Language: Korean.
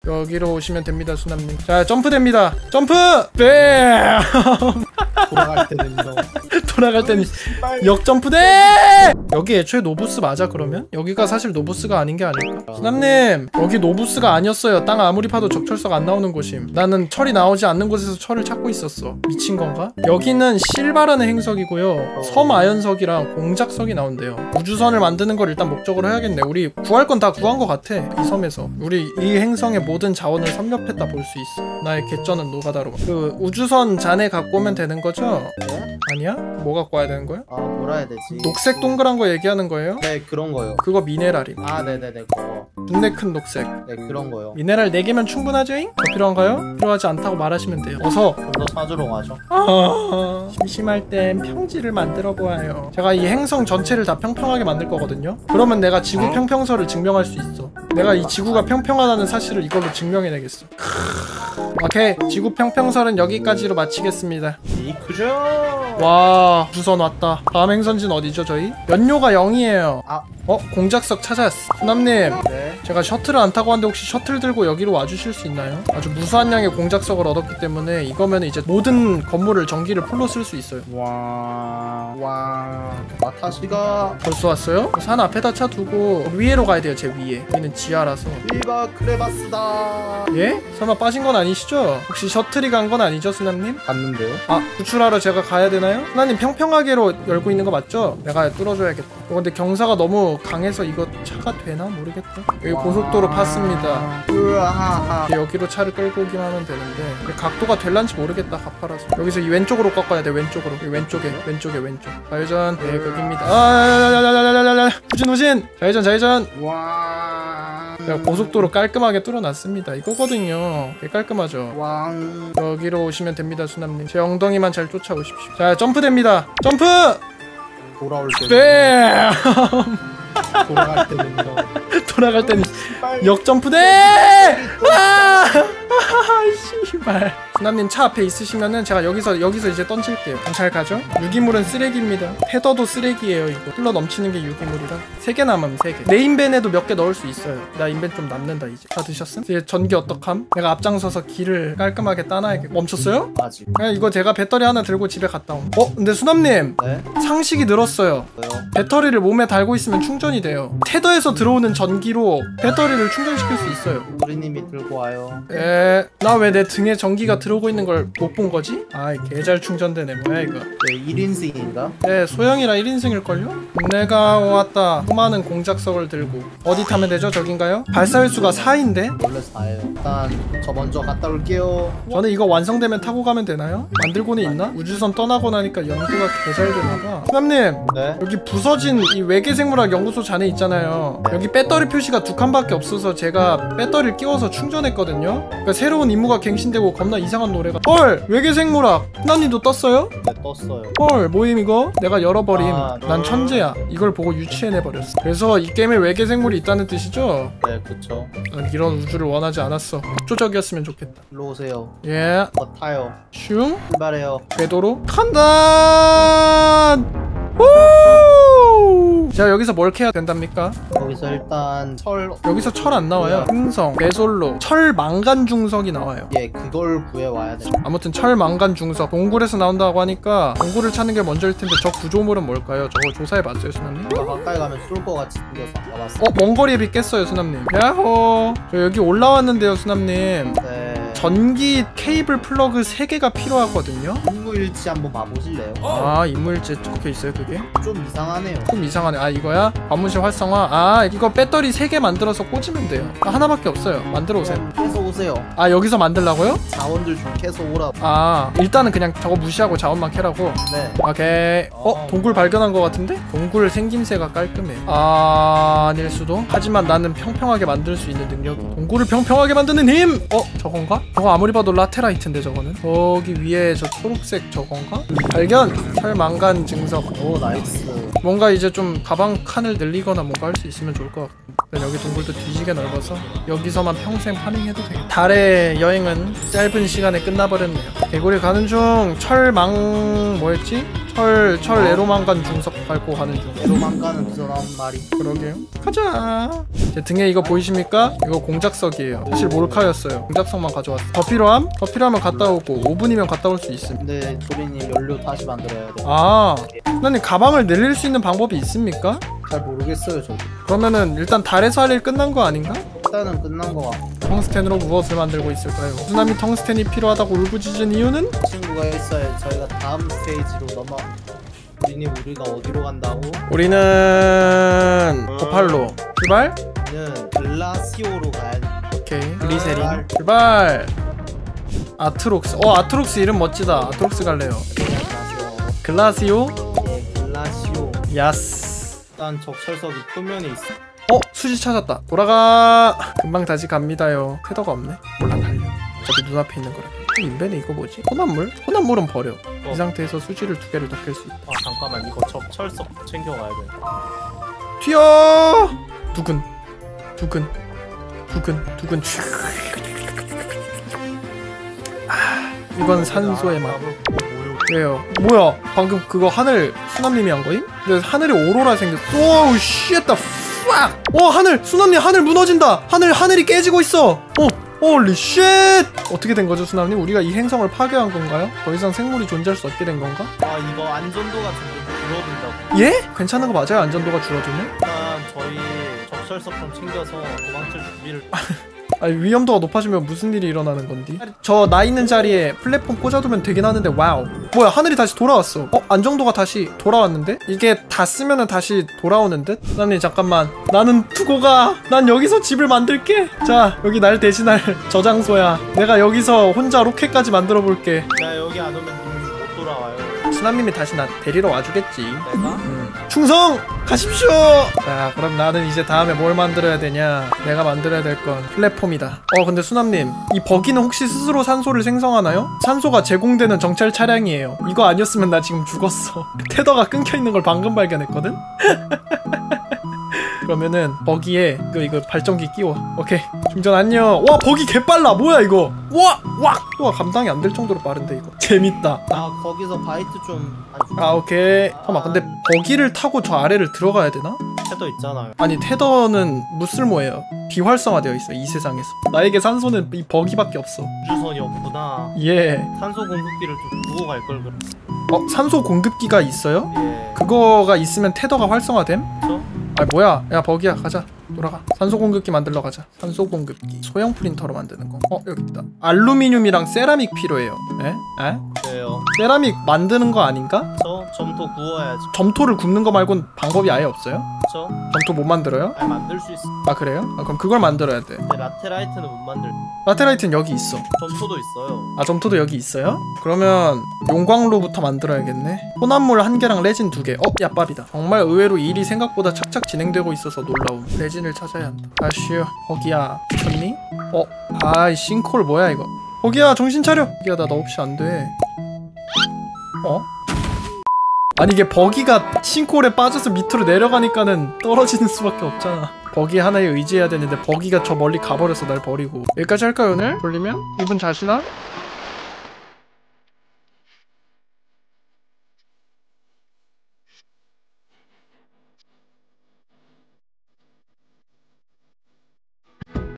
여기로 오시면 됩니다, 수남님. 자, 점프됩니다. 점프! 네! 돌아갈 때는 이거. 돌아갈 때는 역점프돼! 여기 애초에 노부스 맞아 그러면? 여기가 사실 노부스가 아닌 게 아닐까? 수남님, 여기 노부스가 아니었어요. 땅 아무리 파도 적철석 안 나오는 곳임. 나는 철이 나오지 않는 곳에서 철을 찾고 있었어. 미친 건가? 여기는 실바라는 행성이고요. 섬아연석이랑 공작석이 나온대요. 우주선을 만드는 걸 일단 목적으로 해야겠네. 우리 구할 건 다 구한 것 같아. 이 섬에서 우리 이 행성의 모든 자원을 섭렵했다 볼 수 있어. 나의 개쩌는 노가다로. 그 우주선 잔에 갖고 오면 되는 거죠? 네? 아니야? 뭐 갖고 와야 되는 거야? 아 뭐라 해야 되지? 녹색 동그란 거 얘기하는 거예요? 네 그런 거요. 그거 미네랄임. 아 네네네 그거. 눈내 큰 녹색. 네 그런 거요. 미네랄 4개면 충분하죠잉? 더 필요한가요? 필요하지 않다고 말하시면 돼요. 어서! 좀 더 찾으러 가죠. 심심할 땐 평지를 만들어 보아요. 제가 이 행성 전체를 다 평평하게 만들 거거든요. 그러면 내가 지구 평평설을 증명할 수 있어. 내가 이 지구가 평평하다는 사실을 이걸로 증명해내겠어. 오케이, 지구 평평설은 여기까지로 마치겠습니다. 이크죠. 와, 우주선 왔다. 다음 행선지는 어디죠 저희? 연료가 0이에요. 공작석 찾았어. 수남님, 네. 제가 셔틀을 안 타고 왔는데 혹시 셔틀 들고 여기로 와주실 수 있나요? 아주 무수한 양의 공작석을 얻었기 때문에 이거면 이제 모든 건물을 전기를 풀로 쓸 수 있어요. 와. 마타시가 벌써 왔어요? 산 앞에다 차 두고 위에로 가야 돼요. 제 위에. 여기는 지하라서. 일바 크레바스다. 예? 설마 빠진 건 아니시죠? 혹시 셔틀이 간 건 아니죠, 수남님? 갔는데요? 아, 구출하러 제가 가야 되나요? 수남님 평평하게로 열고 있는 거 맞죠? 내가 뚫어줘야겠다. 근데 경사가 너무 강해서 이거 차가 되나? 모르겠다. 여기 고속도로 팠습니다. 으아하하. 여기로 차를 끌고 오기만 하면 되는데 각도가 될란지 모르겠다. 가파라서. 여기서 이 왼쪽으로 꺾어야 돼. 왼쪽으로. 여기 왼쪽. 좌회전. 네, 거기입니다. 후진. 좌회전. 와. 제가 고속도로 깔끔하게 뚫어놨습니다. 이거거든요. 되게 깔끔하죠. 왕. 여기로 오시면 됩니다, 수남님. 제 엉덩이만 잘 쫓아오십시오. 자, 점프됩니다. 점프! 돌아올 때. 네! 돌아갈 때는 이거. 돌아갈 때는 역점프돼! 아! 씨발. 수남님 차 앞에 있으시면은 제가 여기서 이제 던질게요. 잘 가죠? 유기물은 쓰레기입니다. 테더도 쓰레기예요. 이거 흘러 넘치는 게 유기물이라. 3개 남으면 3개. 내 인벤에도 몇 개 넣을 수 있어요. 나 인벤 좀 남는다 이제. 다 드셨음? 이제 전기 어떡함? 내가 앞장서서 길을 깔끔하게 따놔야겠. 멈췄어요? 아직. 그냥 이거 제가 배터리 하나 들고 집에 갔다 옴. 근데 수남님, 네. 상식이 늘었어요. 왜요? 배터리를 몸에 달고 있으면 충전이 돼요. 테더에서 들어오는 전기로 배터리를 충전시킬 수 있어요. 우리님이 들고 와요. 나 왜 내 등에 전기가 들어오고 있는 걸 못 본 거지? 아이, 개잘 충전되네. 뭐야 이거. 네 1인승인가? 네, 소형이라 1인승일걸요? 내가 왔다. 수많은 공작석을 들고. 어디 타면 되죠? 저긴가요? 발사횟수가 4인데? 원래 4예요. 일단 저 먼저 갔다 올게요. 저는 이거 완성되면 타고 가면 되나요? 만들고는 있나? 우주선 떠나고 나니까 연구가 개잘 되나봐. 수남님, 네. 여기 부서진 이 외계생물학 연구소 잔에 있잖아요. 여기 배터리 표시가 2칸밖에 없어서 제가 배터리를 끼워서 충전했거든요. 그러니까 새로운 임무가 갱신되고 겁나 이상한 노래가. 헐! 외계생물학! 수남님도 떴어요? 네 떴어요. 헐, 뭐임 이거? 내가 열어버림. 아, 난 천재야. 이걸 보고 유치해내버렸어. 그래서 이 게임에 외계생물이 있다는 뜻이죠? 네 그쵸. 난 이런 우주를 원하지 않았어. 협조적이었으면 좋겠다. 일로 오세요. 예. 저 타요. 슝. 출발해요. 궤도로 간다. 오! 자, 여기서 뭘 캐야 된답니까? 여기서 일단 여기서 철 안 나와요. 흥성, 메솔로, 철 망간 중석이 나와요. 예 그걸 구해와야 돼. 아무튼 철 망간 중석 동굴에서 나온다고 하니까 동굴을 찾는 게 먼저일 텐데 저 구조물은 뭘까요? 저거 조사해봤어요, 수남님? 가까이 가면 쏠 것 같이 생겨서 가봤어. 먼 거리에 비 깼어요, 수남님. 야호. 저 여기 올라왔는데요, 수남님. 네. 전기 케이블 플러그 3개가 필요하거든요. 임무일치 한번 봐보실래요? 아, 인물제 적혀있어요 그게? 좀 이상하네요. 좀 이상하네. 아, 이거야? 관문실 활성화. 아, 이거 배터리 3개 만들어서 꽂으면 돼요. 하나밖에 없어요. 만들어 오세요. 캐서 오세요. 아, 여기서 만들라고요? 자원들 좀 캐서 오라고. 아, 일단은 그냥 저거 무시하고 자원만 캐라고. 네. 오케이. 동굴 발견한 것 같은데? 동굴 생김새가 깔끔해. 아닐 수도. 하지만 나는 평평하게 만들 수 있는 능력이. 동굴을 평평하게 만드는 힘! 저건가? 저거 아무리 봐도 라테라이트인데 저거는. 거기 위에 저 초록색 저건가? 발견! 철망간 증석. 오 나이스. 뭔가 이제 좀 가방 칸을 늘리거나 뭔가 할 수 있으면 좋을 것 같고. 여기 동굴도 뒤지게 넓어서 여기서만 평생 파밍해도 돼. 달의 여행은 짧은 시간에 끝나버렸네요. 개구리 가는 중. 철망 뭐였지? 철 에로망간 중석 밟고 가는 중. 에로망가는 어디서 나온 말이? 그러게요. 가자. 제 등에 이거 보이십니까? 이거 공작석이에요. 사실 몰카였어요. 공작석만 가져왔어. 더 필요함? 더 필요하면 갔다 오고 5분이면 갔다 올 수 있음. 근데 조리님 연료 다시 만들어야 돼. 아, 선생님 가방을 늘릴 수 있는 방법이 있습니까? 잘 모르겠어요 저도. 그러면은 일단 달에서 할 일 끝난 거 아닌가? 일단은 끝난 거 같고. 텅스텐으로 무엇을 만들고 있을까요? 수나미 텅스텐이 필요하다고 울부짖은 이유는? 친구가 있어야 저희가 다음 스테이지로 넘어. 조리님 우리가 어디로 간다고? 우리는 고팔로 출발? 우리는 글라시오로 가야 돼. 오케이 글리세린 출발. 아트록스. 아트록스 이름 멋지다. 아트록스 갈래요. 글라시오. 예, 글라시오. 야스. 일단 적철석이 표면에 있어. 수지 찾았다. 돌아가. 금방 다시 갑니다요. 테더가 없네. 몰라 달려. 어차피 눈앞에 있는 거라. 인벤에 이거 뭐지? 혼합물? 혼합물은 버려. 이 상태에서 수지를 2개를 더 캘 수 있다. 아 잠깐만 이거 적철석 챙겨가야 돼. 튀어. 두근. 이건 산소의 맛. 왜요? 뭐야? 방금 그거 하늘 수남님이 한 거임? 근데 하늘에 오로라 생겼어. 오우 쉣 다 팍! 하늘! 수남님 하늘 무너진다! 하늘이 깨지고 있어! 홀리 쉣! 어떻게 된 거죠 수남님? 우리가 이 행성을 파괴한 건가요? 더 이상 생물이 존재할 수 없게 된 건가? 아 이거 안전도가 좀 줄어든다고. 예? 괜찮은 거 맞아요? 안전도가 줄어들면? 일단 저희 적철석 좀 챙겨서 도망칠 준비를. 아니 위험도가 높아지면 무슨 일이 일어나는 건디? 저 나 있는 자리에 플랫폼 꽂아두면 되긴 하는데 와우. 뭐야 하늘이 다시 돌아왔어. 안정도가 다시 돌아왔는데? 이게 다 쓰면은 다시 돌아오는 듯? 수남님 잠깐만. 나는 두고 가. 난 여기서 집을 만들게. 자 여기 날 대신할 저장소야. 내가 여기서 혼자 로켓까지 만들어 볼게. 나 여기 안 오면 못 돌아와요. 수남님이 다시 나 데리러 와주겠지. 내가? 충성! 가십시오! 자 그럼 나는 이제 다음에 뭘 만들어야 되냐. 내가 만들어야 될 건 플랫폼이다. 근데 수남님 이 버기는 혹시 스스로 산소를 생성하나요? 산소가 제공되는 정찰 차량이에요. 이거 아니었으면 나 지금 죽었어. 테더가 끊겨있는 걸 방금 발견했거든? 그러면은 버기에 이거 발전기 끼워. 오케이 충전 안녕. 와 버기 개빨라. 뭐야 이거. 와 감당이 안 될 정도로 빠른데 이거. 재밌다. 거기서 바이트 좀. 오케이. 잠깐만 근데 버기를 타고 저 아래를 들어가야 되나? 테더 있잖아요. 아니 테더는 무쓸모예요. 비활성화되어 있어 이 세상에서. 나에게 산소는 이 버기밖에 없어. 우주선이 없구나. 예. 산소 공급기를 좀 두고 갈 걸 그럼. 산소 공급기가 있어요? 예. 그거가 있으면 테더가 활성화됨? 그쵸? 뭐야 야 버기야 가자. 돌아가. 산소 공급기 만들러 가자. 산소 공급기 소형 프린터로 만드는 거. 여기 있다. 알루미늄이랑 세라믹 필요해요. 에? 그래요. 세라믹 만드는 거 아닌가? 저 점토 구워야지. 점토를 굽는 거 말곤 방법이 아예 없어요? 그쵸? 점토 못 만들어요? 아니 만들 수 있어. 그래요? 그럼 그걸 만들어야 돼. 근데 라테라이트는 못 만들. 라테라이트는 여기 있어. 점토도 있어요. 점토도 여기 있어요? 그러면 용광로부터 만들어야겠네. 혼합물 1개랑 레진 2개. 야밥이다. 정말 의외로 일이 생각보다 착착 진행되고 있어서 놀라움. 레진을 찾아야 한다. 아쉬워. 버기야 미쳤니? 아이 싱크홀 뭐야 이거. 버기야 정신 차려. 버기야 나 없이 안 돼. 아니 이게 버기가 싱크홀에 빠져서 밑으로 내려가니까는 떨어지는 수밖에 없잖아. 버기 하나에 의지해야 되는데 버기가 저 멀리 가버려서 날 버리고. 여기까지 할까요 오늘? 돌리면? 이분 잘 쉬나?